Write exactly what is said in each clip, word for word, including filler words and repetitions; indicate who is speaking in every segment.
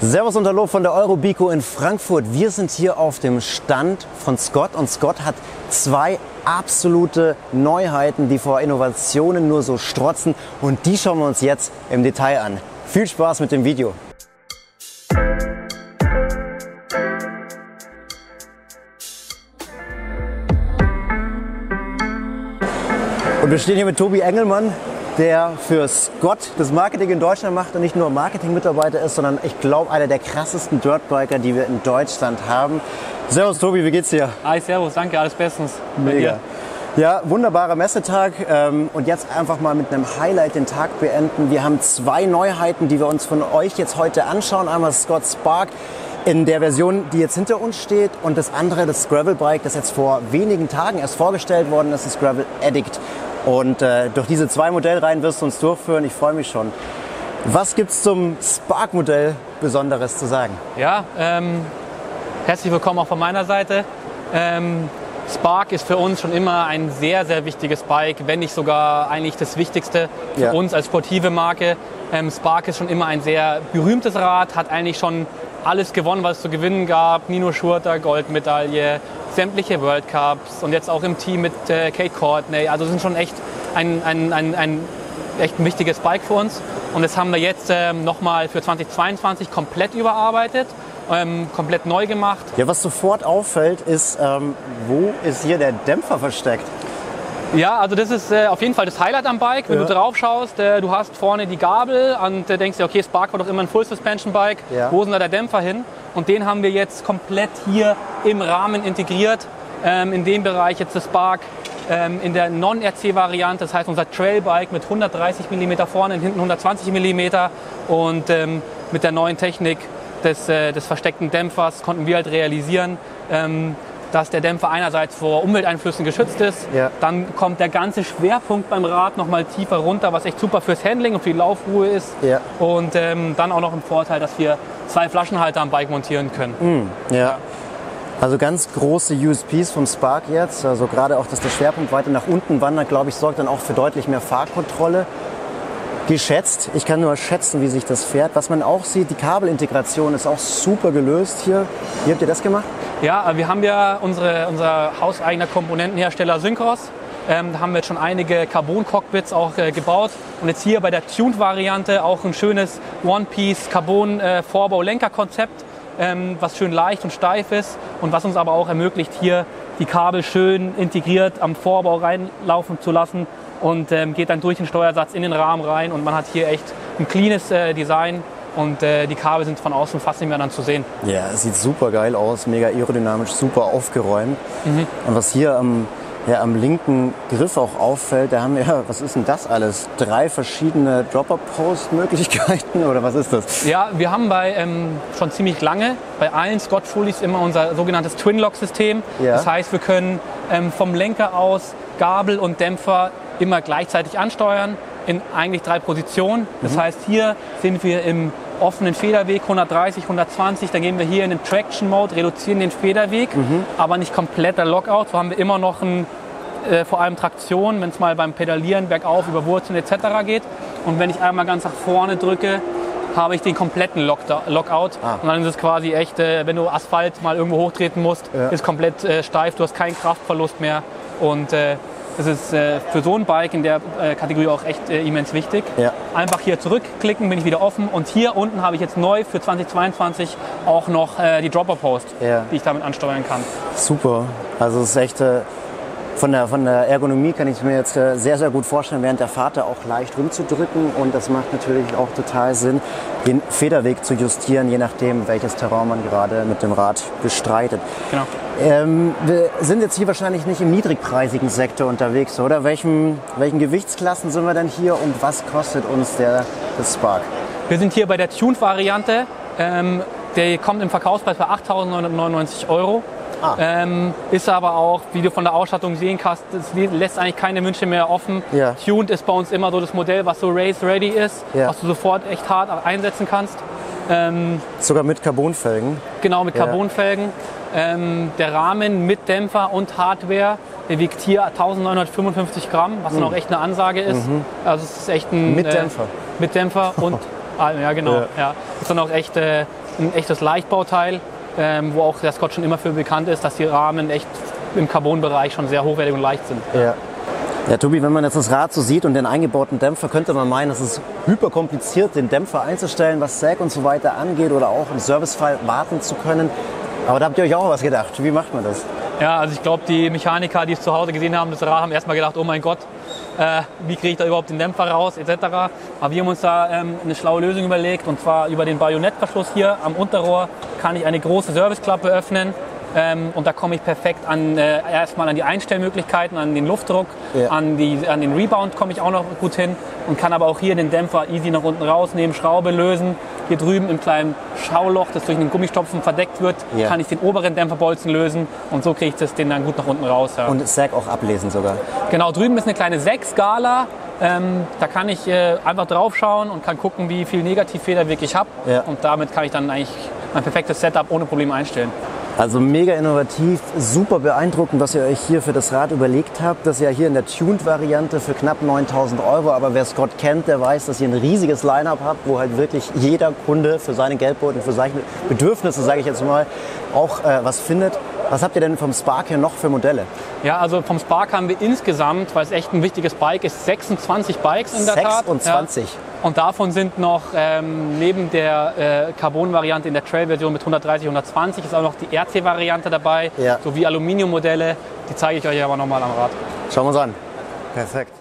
Speaker 1: Servus und Hallo von der Eurobico in Frankfurt. Wir sind hier auf dem Stand von Scott und Scott hat zwei absolute Neuheiten, die vor Innovationen nur so strotzen, und die schauen wir uns jetzt im Detail an. Viel Spaß mit dem Video. Und wir stehen hier mit Tobi Engelmann, der für Scott das Marketing in Deutschland macht und nicht nur Marketing-Mitarbeiter ist, sondern ich glaube einer der krassesten Dirtbiker, die wir in Deutschland haben. Servus Tobi, wie geht's dir?
Speaker 2: Hi, servus, danke, alles bestens.
Speaker 1: Mega. Ja, wunderbarer Messetag, ähm, und jetzt einfach mal mit einem Highlight den Tag beenden. Wir haben zwei Neuheiten, die wir uns von euch jetzt heute anschauen. Einmal Scott Spark in der Version, die jetzt hinter uns steht, und das andere, das Gravel-Bike, das jetzt vor wenigen Tagen erst vorgestellt worden ist, das Gravel Addict. Und äh, durch diese zwei Modellreihen wirst du uns durchführen. Ich freue mich schon. Was gibt es zum Spark-Modell Besonderes zu sagen?
Speaker 2: Ja, ähm, herzlich willkommen auch von meiner Seite. Ähm, Spark ist für uns schon immer ein sehr, sehr wichtiges Bike, wenn nicht sogar eigentlich das Wichtigste für
Speaker 1: Ja.
Speaker 2: uns als sportive Marke. Ähm, Spark ist schon immer ein sehr berühmtes Rad, hat eigentlich schon alles gewonnen, was es zu gewinnen gab. Nino Schurter, Goldmedaille, sämtliche World Cups und jetzt auch im Team mit äh, Kate Courtney. Also sind schon echt ein, ein, ein, ein, echt ein wichtiges Bike für uns. Und das haben wir jetzt ähm, nochmal für zweitausendzweiundzwanzig komplett überarbeitet, ähm, komplett neu gemacht.
Speaker 1: Ja, was sofort auffällt, ist, ähm, wo ist hier der Dämpfer versteckt?
Speaker 2: Ja, also das ist äh, auf jeden Fall das Highlight am Bike. Wenn
Speaker 1: Ja.
Speaker 2: du drauf schaust, äh, du hast vorne die Gabel und äh, denkst dir, okay, Spark war doch immer ein Full-Suspension-Bike.
Speaker 1: Ja.
Speaker 2: Wo ist denn da der Dämpfer hin? Und den haben wir jetzt komplett hier im Rahmen integriert. Ähm, in dem Bereich jetzt das Spark ähm, in der Non-R C-Variante. Das heißt, unser Trail-Bike mit hundertdreißig Millimeter vorne, hinten hundertzwanzig Millimeter. Und ähm, mit der neuen Technik des, äh, des versteckten Dämpfers konnten wir halt realisieren, ähm, dass der Dämpfer einerseits vor Umwelteinflüssen geschützt ist.
Speaker 1: Ja.
Speaker 2: Dann kommt der ganze Schwerpunkt beim Rad noch mal tiefer runter, was echt super fürs Handling und für die Laufruhe ist.
Speaker 1: Ja.
Speaker 2: Und ähm, dann auch noch ein Vorteil, dass wir zwei Flaschenhalter am Bike montieren können.
Speaker 1: Ja. Also ganz große U S Ps vom Spark jetzt. Also gerade auch, dass der Schwerpunkt weiter nach unten wandert, glaube ich, sorgt dann auch für deutlich mehr Fahrkontrolle. Geschätzt. Ich kann nur schätzen, wie sich das fährt. Was man auch sieht, die Kabelintegration ist auch super gelöst hier. Wie habt ihr das gemacht?
Speaker 2: Ja, wir haben ja unsere, unser hauseigener Komponentenhersteller Synchros. Ähm, da haben wir jetzt schon einige Carbon-Cockpits auch äh, gebaut. Und jetzt hier bei der Tuned-Variante auch ein schönes One-Piece-Carbon-Vorbau-Lenker-Konzept, ähm, was schön leicht und steif ist und was uns aber auch ermöglicht, hier die Kabel schön integriert am Vorbau reinlaufen zu lassen und ähm, geht dann durch den Steuersatz in den Rahmen rein. Und man hat hier echt ein cleanes äh, Design. Und äh, die Kabel sind von außen fast nicht mehr dann zu sehen.
Speaker 1: Ja, es sieht super geil aus, mega aerodynamisch, super aufgeräumt. Mhm. Und was hier am, ja, am linken Griff auch auffällt, da haben wir, was ist denn das alles? Drei verschiedene Dropper-Post-Möglichkeiten oder was ist das?
Speaker 2: Ja, wir haben bei ähm, schon ziemlich lange bei allen Scott-Fullies immer unser sogenanntes Twin-Lock-System.
Speaker 1: Ja.
Speaker 2: Das heißt, wir können ähm, vom Lenker aus Gabel und Dämpfer immer gleichzeitig ansteuern in eigentlich drei Positionen. Das mhm. heißt, hier sind wir im offenen Federweg hundertdreißig, hundertzwanzig, dann gehen wir hier in den Traction Mode, reduzieren den Federweg, mhm. aber nicht kompletter Lockout. So haben wir immer noch ein, äh, vor allem Traktion, wenn es mal beim Pedalieren bergauf über Wurzeln et cetera geht. Und wenn ich einmal ganz nach vorne drücke, habe ich den kompletten Lockda- Lockout.
Speaker 1: Ah.
Speaker 2: Und dann ist es quasi echt, äh, wenn du Asphalt mal irgendwo hochtreten musst,
Speaker 1: Ja.
Speaker 2: ist komplett äh, steif, du hast keinen Kraftverlust mehr. Und äh, das ist äh, für so ein Bike in der äh, Kategorie auch echt äh, immens wichtig.
Speaker 1: Ja.
Speaker 2: Einfach hier zurückklicken, bin ich wieder offen. Und hier unten habe ich jetzt neu für zweitausendzweiundzwanzig auch noch äh, die Dropper Post,
Speaker 1: Ja.
Speaker 2: die ich damit ansteuern kann.
Speaker 1: Super. Also es ist echt, äh, von der, von der Ergonomie kann ich mir jetzt äh, sehr, sehr gut vorstellen, während der Fahrt da auch leicht rumzudrücken. Und das macht natürlich auch total Sinn, den Federweg zu justieren, je nachdem, welches Terrain man gerade mit dem Rad bestreitet.
Speaker 2: Genau.
Speaker 1: Ähm, wir sind jetzt hier wahrscheinlich nicht im niedrigpreisigen Sektor unterwegs, oder? Welchen, welchen Gewichtsklassen sind wir denn hier und was kostet uns der, das Spark?
Speaker 2: Wir sind hier bei der Tuned-Variante. Ähm, der kommt im Verkaufspreis bei achttausendneunhundertneunundneunzig Euro.
Speaker 1: Ah.
Speaker 2: Ähm, ist aber auch, wie du von der Ausstattung sehen kannst, es lässt eigentlich keine Wünsche mehr offen.
Speaker 1: Ja.
Speaker 2: Tuned ist bei uns immer so das Modell, was so race-ready ist,
Speaker 1: Ja.
Speaker 2: was du sofort echt hart einsetzen kannst. Ähm,
Speaker 1: Sogar mit Carbonfelgen.
Speaker 2: genau, mit
Speaker 1: Ja.
Speaker 2: Carbonfelgen. Ähm, der Rahmen mit Dämpfer und Hardware, der wiegt hier eintausendneunhundertfünfundfünfzig Gramm, was dann auch echt eine Ansage ist.
Speaker 1: Mhm.
Speaker 2: Also es ist echt ein
Speaker 1: Mit
Speaker 2: äh,
Speaker 1: Dämpfer.
Speaker 2: mit Dämpfer und Ja, genau.
Speaker 1: Ja.
Speaker 2: Ja. Ist dann auch echt, äh, ein echtes Leichtbauteil, ähm, wo auch der Scott schon immer für bekannt ist, dass die Rahmen echt im Carbon-Bereich schon sehr hochwertig und leicht sind.
Speaker 1: Ja. Ja, Tobi, wenn man jetzt das Rad so sieht und den eingebauten Dämpfer, könnte man meinen, es ist hyper kompliziert, den Dämpfer einzustellen, was Sag und so weiter angeht oder auch im Servicefall warten zu können. Aber da habt ihr euch auch was gedacht. Wie macht man das?
Speaker 2: Ja, also ich glaube, die Mechaniker, die es zu Hause gesehen haben, das Rad, haben erstmal gedacht, oh mein Gott, äh, wie kriege ich da überhaupt den Dämpfer raus, et cetera. Aber wir haben uns da ähm, eine schlaue Lösung überlegt, und zwar über den Bajonettverschluss hier am Unterrohr kann ich eine große Serviceklappe öffnen. Ähm, und da komme ich perfekt an, äh, erstmal an die Einstellmöglichkeiten, an den Luftdruck,
Speaker 1: ja.
Speaker 2: an, die, an den Rebound komme ich auch noch gut hin und kann aber auch hier den Dämpfer easy nach unten rausnehmen, Schraube lösen. Hier drüben im kleinen Schauloch, das durch einen Gummistopfen verdeckt wird,
Speaker 1: ja.
Speaker 2: kann ich den oberen Dämpferbolzen lösen und so kriege ich das den dann gut nach unten raus. Ja.
Speaker 1: Und Sag auch ablesen sogar.
Speaker 2: Genau, drüben ist eine kleine Sag-Skala. Ähm, da kann ich äh, einfach drauf schauen und kann gucken, wie viel Negativfederweg ich habe.
Speaker 1: Ja.
Speaker 2: Und damit kann ich dann eigentlich mein perfektes Setup ohne Probleme einstellen.
Speaker 1: Also mega innovativ, super beeindruckend, was ihr euch hier für das Rad überlegt habt. Das ist ja hier in der Tuned-Variante für knapp neuntausend Euro. Aber wer Scott kennt, der weiß, dass ihr ein riesiges Line-Up habt, wo halt wirklich jeder Kunde für seine Geldbeutel, für seine Bedürfnisse, sage ich jetzt mal, auch äh, was findet. Was habt ihr denn vom Spark hier noch für Modelle?
Speaker 2: Ja, also vom Spark haben wir insgesamt, weil es echt ein wichtiges Bike ist, sechsundzwanzig Bikes in der Tat.
Speaker 1: sechsundzwanzig?
Speaker 2: Ja. Und davon sind noch ähm, neben der äh, Carbon-Variante in der Trail-Version mit hundertdreißig, hundertzwanzig ist auch noch die R C-Variante dabei,
Speaker 1: ja.
Speaker 2: sowie Aluminiummodelle. Die zeige ich euch aber nochmal am Rad.
Speaker 1: Schauen wir uns an. Perfekt.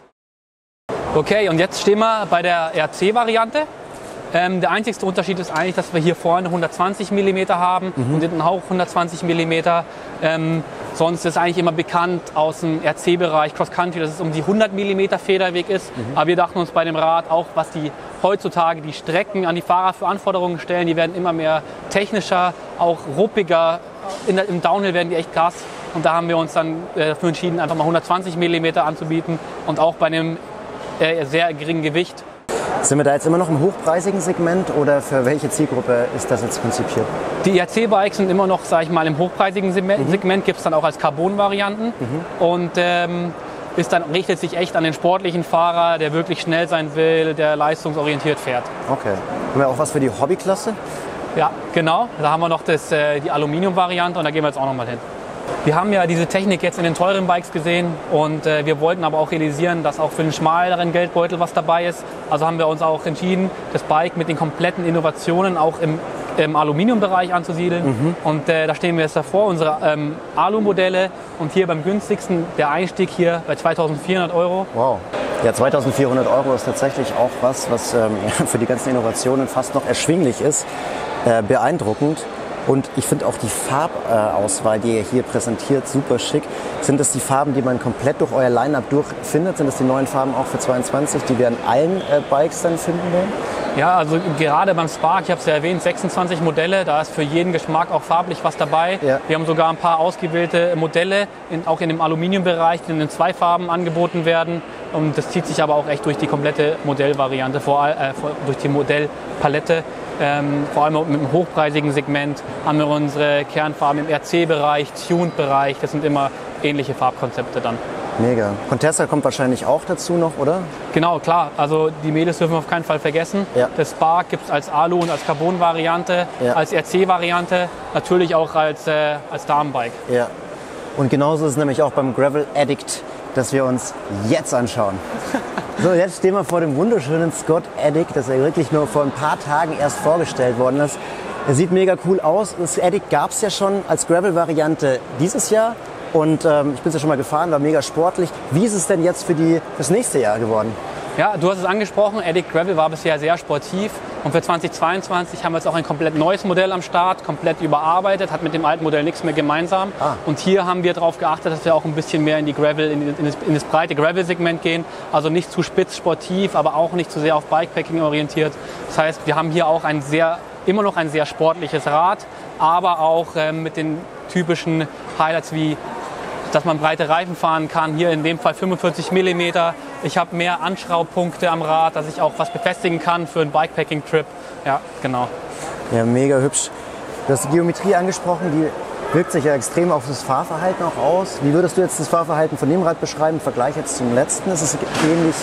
Speaker 2: Okay, und jetzt stehen wir bei der R C-Variante. Ähm, der einzigste Unterschied ist eigentlich, dass wir hier vorne hundertzwanzig Millimeter haben mhm. und hinten auch hundertzwanzig Millimeter. Ähm, sonst ist eigentlich immer bekannt aus dem R C-Bereich, Cross-Country, dass es um die hundert Millimeter Federweg ist. Mhm. Aber wir dachten uns bei dem Rad auch, was die heutzutage die Strecken an die Fahrer für Anforderungen stellen, die werden immer mehr technischer, auch ruppiger. In der, Im Downhill werden die echt krass. Und da haben wir uns dann äh, dafür entschieden, einfach mal hundertzwanzig Millimeter anzubieten und auch bei einem äh, sehr geringen Gewicht.
Speaker 1: Sind wir da jetzt immer noch im hochpreisigen Segment oder für welche Zielgruppe ist das jetzt konzipiert?
Speaker 2: Die R C-Bikes sind immer noch, sage ich mal, im hochpreisigen Segment. Mhm. Gibt es dann auch als Carbon-Varianten. Mhm. Und ähm, ist dann, richtet sich echt an den sportlichen Fahrer, der wirklich schnell sein will, der leistungsorientiert fährt.
Speaker 1: Okay. Haben wir auch was für die Hobbyklasse?
Speaker 2: Ja, genau. Da haben wir noch das, äh, die Aluminium-Variante und da gehen wir jetzt auch noch mal hin. Wir haben ja diese Technik jetzt in den teuren Bikes gesehen und äh, wir wollten aber auch realisieren, dass auch für den schmaleren Geldbeutel was dabei ist. Also haben wir uns auch entschieden, das Bike mit den kompletten Innovationen auch im, im Aluminiumbereich anzusiedeln. Mhm. Und äh, da stehen wir jetzt davor, unsere ähm, Alu-Modelle und hier beim günstigsten der Einstieg hier bei zweitausendvierhundert Euro.
Speaker 1: Wow. Ja, zweitausendvierhundert Euro ist tatsächlich auch was, was ähm, für die ganzen Innovationen fast noch erschwinglich ist. Äh, beeindruckend. Und ich finde auch die Farbauswahl, die ihr hier präsentiert, super schick. Sind das die Farben, die man komplett durch euer Line-Up durchfindet? Sind das die neuen Farben auch für zweiundzwanzig, die wir an allen äh, Bikes dann finden werden?
Speaker 2: Ja, also gerade beim Spark, ich habe es ja erwähnt, sechsundzwanzig Modelle, da ist für jeden Geschmack auch farblich was dabei. Ja. Wir haben sogar ein paar ausgewählte Modelle, in, auch in dem Aluminiumbereich, die in zwei Farben angeboten werden. Und das zieht sich aber auch echt durch die komplette Modellvariante, vor, äh, durch die Modellpalette. Ähm, vor allem im hochpreisigen Segment haben wir unsere Kernfarben im R C-Bereich, Tuned-Bereich. Das sind immer ähnliche Farbkonzepte dann.
Speaker 1: Mega. Contessa kommt wahrscheinlich auch dazu noch, oder?
Speaker 2: Genau, klar. Also die Mädels dürfen wir auf keinen Fall vergessen. Ja. Das Spark gibt es als Alu- und als Carbon-Variante, ja. als R C-Variante, natürlich auch als, äh, als Damenbike.
Speaker 1: Ja. Und genauso ist es nämlich auch beim Gravel Addict, das wir uns jetzt anschauen. So, jetzt stehen wir vor dem wunderschönen Scott Addict, das ja wirklich nur vor ein paar Tagen erst vorgestellt worden ist. Er sieht mega cool aus. Das Addict gab es ja schon als Gravel-Variante dieses Jahr. Und ähm, ich bin es ja schon mal gefahren, war mega sportlich. Wie ist es denn jetzt für die, fürs nächste Jahr geworden?
Speaker 2: Ja, du hast es angesprochen, Addict Gravel war bisher sehr sportiv. Und für zweitausendzweiundzwanzig haben wir jetzt auch ein komplett neues Modell am Start, komplett überarbeitet, hat mit dem alten Modell nichts mehr gemeinsam. Ah. Und hier haben wir darauf geachtet, dass wir auch ein bisschen mehr in die Gravel, in, in, das, in das breite Gravel-Segment gehen. Also nicht zu spitz sportiv, aber auch nicht zu sehr auf Bikepacking orientiert. Das heißt, wir haben hier auch ein sehr, immer noch ein sehr sportliches Rad, aber auch ähm, mit den typischen Highlights wie, dass man breite Reifen fahren kann. Hier in dem Fall fünfundvierzig Millimeter. Ich habe mehr Anschraubpunkte am Rad, dass ich auch was befestigen kann für einen Bikepacking-Trip. Ja, genau.
Speaker 1: Ja, mega hübsch. Du hast die Geometrie angesprochen, die wirkt sich ja extrem auf das Fahrverhalten auch aus. Wie würdest du jetzt das Fahrverhalten von dem Rad beschreiben im Vergleich jetzt zum letzten? Ist es ähnlich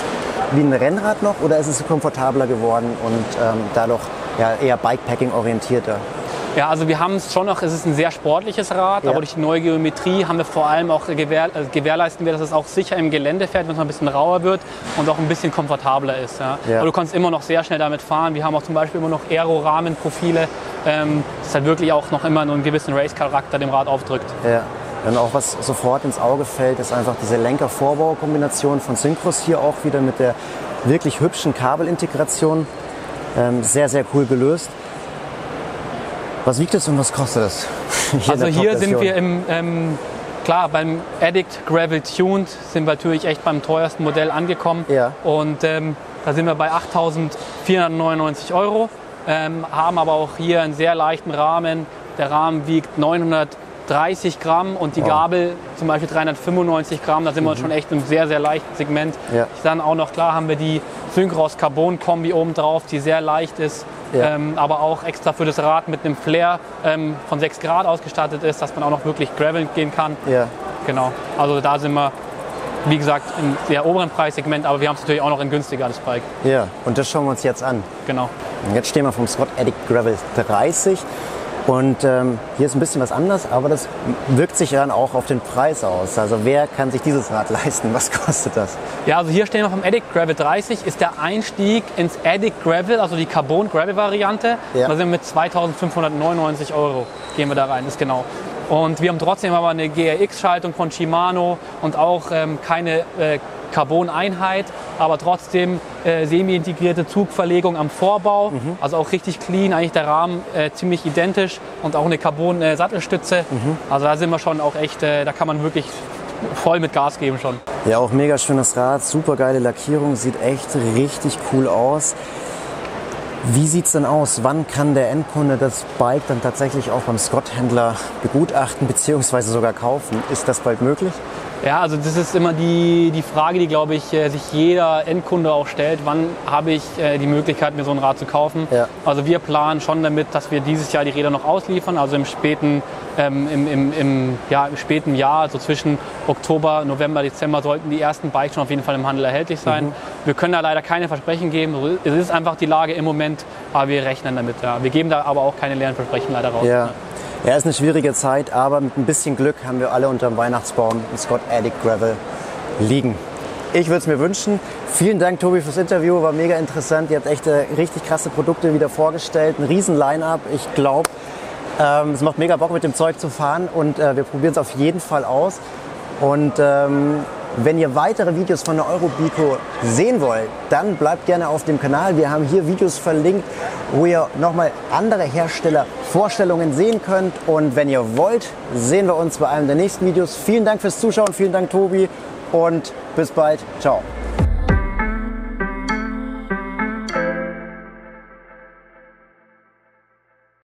Speaker 1: wie ein Rennrad noch oder ist es komfortabler geworden und ähm, dadurch ja, eher Bikepacking orientierter?
Speaker 2: Ja, also wir haben es schon noch, es ist ein sehr sportliches Rad, ja. aber durch die neue Geometrie haben wir vor allem auch gewähr, also gewährleisten wir, dass es auch sicher im Gelände fährt, wenn es noch ein bisschen rauer wird und auch ein bisschen komfortabler ist. Ja. Ja. Aber du kannst immer noch sehr schnell damit fahren. Wir haben auch zum Beispiel immer noch Aero-Rahmenprofile, ähm, das halt wirklich auch noch immer nur einen gewissen Race-Charakter dem Rad aufdrückt.
Speaker 1: Ja. Und auch was sofort ins Auge fällt, ist einfach diese Lenker-Vorbau-Kombination von Syncros hier auch wieder mit der wirklich hübschen Kabelintegration. Ähm, sehr, sehr cool gelöst. Was wiegt es und was kostet es?
Speaker 2: Hier also hier sind wir im, ähm, klar, beim Addict Gravel Tuned sind wir natürlich echt beim teuersten Modell angekommen. Ja. Und ähm, da sind wir bei achttausendvierhundertneunundneunzig Euro, ähm, haben aber auch hier einen sehr leichten Rahmen. Der Rahmen wiegt neunhundertdreißig Gramm und die wow. Gabel zum Beispiel dreihundertfünfundneunzig Gramm. Da sind mhm. wir schon echt im sehr, sehr leichten Segment. Ja. Dann auch noch, klar, haben wir die Syncros Carbon Kombi oben drauf, die sehr leicht ist. Ja. Ähm, aber auch extra für das Rad mit einem Flair ähm, von sechs Grad ausgestattet ist, dass man auch noch wirklich graveln gehen kann. Ja. Genau. Also da sind wir, wie gesagt, im sehr oberen Preissegment, aber wir haben es natürlich auch noch in günstiger, das Bike.
Speaker 1: Ja, und das schauen wir uns jetzt an.
Speaker 2: Genau.
Speaker 1: Und jetzt stehen wir vom Scott Addict Gravel dreißig. Und ähm, hier ist ein bisschen was anders, aber das wirkt sich dann auch auf den Preis aus. Also wer kann sich dieses Rad leisten? Was kostet das?
Speaker 2: Ja, also hier stehen wir vom Addict Gravel dreißig, ist der Einstieg ins Addict Gravel, also die Carbon Gravel Variante. Ja. Da sind wir mit zweitausendfünfhundertneunundneunzig Euro gehen wir da rein, ist genau. Und wir haben trotzdem aber eine G R X-Schaltung von Shimano und auch ähm, keine äh, Carbon-Einheit, aber trotzdem äh, semi-integrierte Zugverlegung am Vorbau, mhm. also auch richtig clean, eigentlich der Rahmen äh, ziemlich identisch und auch eine Carbon-Sattelstütze. Mhm. Also da sind wir schon auch echt, äh, da kann man wirklich voll mit Gas geben schon.
Speaker 1: Ja, auch mega schönes Rad, super geile Lackierung, sieht echt richtig cool aus. Wie sieht es denn aus? Wann kann der Endkunde das Bike dann tatsächlich auch beim Scott-Händler begutachten bzw. sogar kaufen? Ist das bald möglich?
Speaker 2: Ja, also das ist immer die, die Frage, die, glaube ich, sich jeder Endkunde auch stellt. Wann habe ich die Möglichkeit, mir so ein Rad zu kaufen? Ja. Also wir planen schon damit, dass wir dieses Jahr die Räder noch ausliefern, also im späten, ähm, im, im, im, ja, im späten Jahr, also zwischen Oktober, November, Dezember sollten die ersten Bikes schon auf jeden Fall im Handel erhältlich sein. Mhm. Wir können da leider keine Versprechen geben. Es ist einfach die Lage im Moment, aber wir rechnen damit. Ja. Wir geben da aber auch keine leeren Versprechen leider raus.
Speaker 1: Ja. Ja, ist eine schwierige Zeit, aber mit ein bisschen Glück haben wir alle unter dem Weihnachtsbaum ein Scott Addict Gravel liegen. Ich würde es mir wünschen. Vielen Dank, Tobi, fürs Interview. War mega interessant. Ihr habt echt äh, richtig krasse Produkte wieder vorgestellt. Ein riesen Line-Up. Ich glaube, ähm, es macht mega Bock, mit dem Zeug zu fahren. Und äh, wir probieren es auf jeden Fall aus. Und ähm, wenn ihr weitere Videos von der Eurobiko sehen wollt, dann bleibt gerne auf dem Kanal. Wir haben hier Videos verlinkt, wo ihr nochmal andere Herstellervorstellungen sehen könnt. Und wenn ihr wollt, sehen wir uns bei einem der nächsten Videos. Vielen Dank fürs Zuschauen, vielen Dank, Tobi, und bis bald. Ciao.